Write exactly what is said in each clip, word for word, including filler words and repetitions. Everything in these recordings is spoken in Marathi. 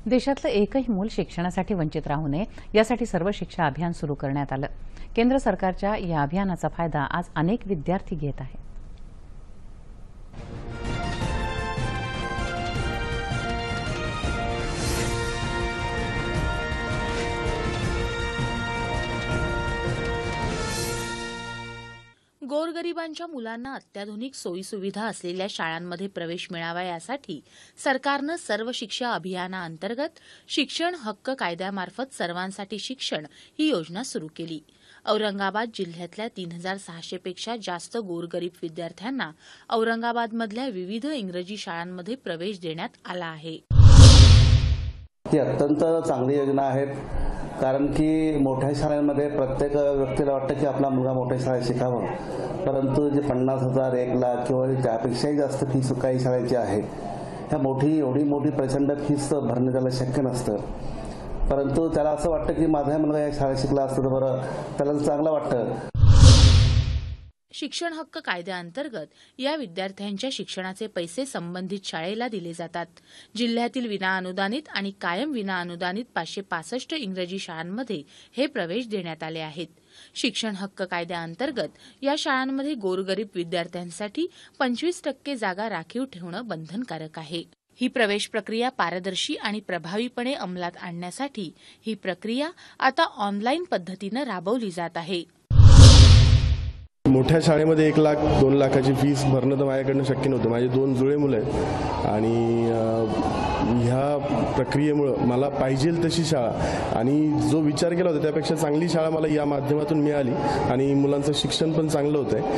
देशातलं एकही मूल शिक्षणासाठी वंचित राहू नये यासाठी सर्व शिक्षा अभियान सुरू करण्यात आलं। केंद्र सरकारच्या या अभियानाचा फायदा आज अनेक विद्यार्थी घेत आहेत। गोरगरिबांच्या मुलांना अत्याधुनिक सोयीसुविधा असलेल्या शाळांमध्ये प्रवेश मिळावा यासाठी सरकारनं सर्व शिक्षा अभियानाअंतर्गत शिक्षण हक्क कायद्यामार्फत सर्वांसाठी शिक्षण ही योजना सुरू केली। औरंगाबाद जिल्ह्यातल्या तीन हजार सहाशे पेक्षा जास्त गोरगरीब विद्यार्थ्यांना औरंगाबादमधल्या विविध इंग्रजी शाळांमध्ये प्रवेश देण्यात आला आहे। ही अत्यंत चांगली योजना आहे, कारण की मोठ्या शाळांमध्ये प्रत्येक व्यक्तीला वाटतं की आपला मुलगा मोठ्या शाळेत शिकावं, परंतु जे पन्नास हजार एक लाख किंवा त्यापेक्षाही जास्त फीस काही शाळेची आहे, ह्या मोठी एवढी मोठी प्रचंड फीस भरणे त्याला शक्य नसतं। परंतु त्याला असं वाटतं की माझा मुलगा या शाळेत शिकला असतं तर बरं, त्याला चांगलं वाटतं। शिक्षण हक्क कायद्याअंतर्गत या विद्यार्थ्यांच्या शिक्षणाचे पैसे संबंधित शाळेला दिले जातात। जिल्ह्यातील विनाअनुदानित आणि कायम विनाअनुदानित पाचशे पासष्ट इंग्रजी शाळांमध्ये हे प्रवेश देण्यात आले आहेत। शिक्षण हक्क कायद्याअंतर्गत या शाळांमध्ये गोरगरीब विद्यार्थ्यांसाठी पंचवीस टक्के जागा राखीव ठेवणं बंधनकारक आहे। ही प्रवेश प्रक्रिया पारदर्शी आणि प्रभावीपणे अंमलात आणण्यासाठी ही प्रक्रिया आता ऑनलाईन पद्धतीनं राबवली जात आहे। मोठ्या शाळेमध्ये एक लाख दोन लाखाची फीस भरणं तर माझ्याकडनं शक्य नव्हतं। माझे दोन जुळे मुलं आहेत आणि ह्या प्रक्रियेमुळं मला पाहिजे तशी शाळा आणि जो विचार केला होता त्यापेक्षा चांगली शाळा मला या माध्यमातून मिळाली आणि मुलांचं शिक्षण पण चांगलं होतंय।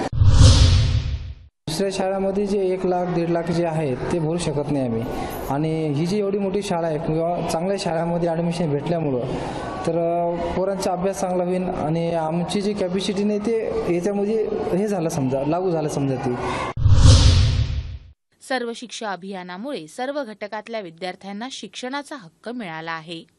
दुसऱ्या शाळांमध्ये जे एक लाख दीड लाख जे आहेत ते भरू शकत नाही आम्ही, आणि ही जी एवढी मोठी शाळा आहे किंवा चांगल्या शाळांमध्ये ॲडमिशन भेटल्यामुळं तर पोरांचा अभ्यास चांगला होईल आणि आमची जी कॅपॅसिटी नाही ते याच्यामध्ये हे झालं समजा लागू झालं समजा ती। सर्व शिक्षा अभियानामुळे सर्व घटकातल्या विद्यार्थ्यांना शिक्षणाचा हक्क मिळाला आहे।